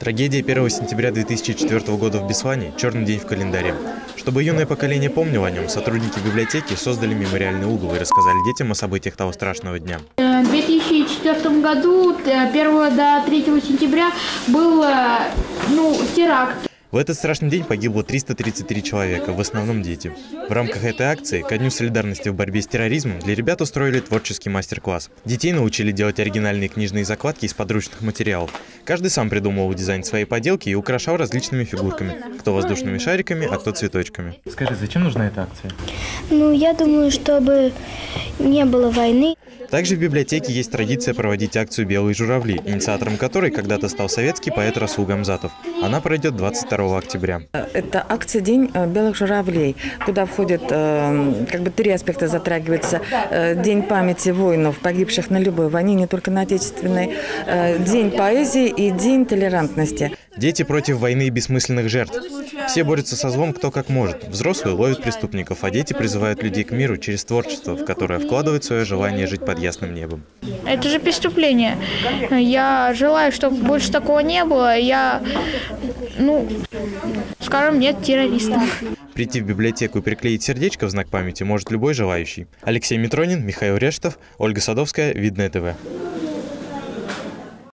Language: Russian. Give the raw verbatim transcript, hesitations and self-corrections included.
Трагедия первого сентября две тысячи четвёртого года в Беслане – черный день в календаре. Чтобы юное поколение помнило о нем, сотрудники библиотеки создали мемориальный угол и рассказали детям о событиях того страшного дня. В две тысячи четвёртом году, первого до третьего сентября, был ну, теракт. В этот страшный день погибло триста тридцать три человека, в основном дети. В рамках этой акции ко Дню солидарности в борьбе с терроризмом для ребят устроили творческий мастер-класс. Детей научили делать оригинальные книжные закладки из подручных материалов. Каждый сам придумывал дизайн своей поделки и украшал различными фигурками. Кто воздушными шариками, а кто цветочками. Скажи, зачем нужна эта акция? Ну, я думаю, чтобы не было войны. Также в библиотеке есть традиция проводить акцию «Белые журавли», инициатором которой когда-то стал советский поэт Расул Гамзатов. Она пройдет двадцать второго октября. Это акция «День белых журавлей», куда входят как бы три аспекта затрагиваются. День памяти воинов, погибших на любой войне, не только на отечественной, день поэзии и день толерантности. Дети против войны и бессмысленных жертв. Все борются со злом кто как может. Взрослые ловят преступников, а дети призывают людей к миру через творчество, в которое вкладывают свое желание жить под ясным небом. Это же преступление. Я желаю, чтобы больше такого не было. Я, ну, скажем, нет террористам. Прийти в библиотеку и приклеить сердечко в знак памяти может любой желающий. Алексей Митронин, Михаил Рештов, Ольга Садовская, Видное ТВ.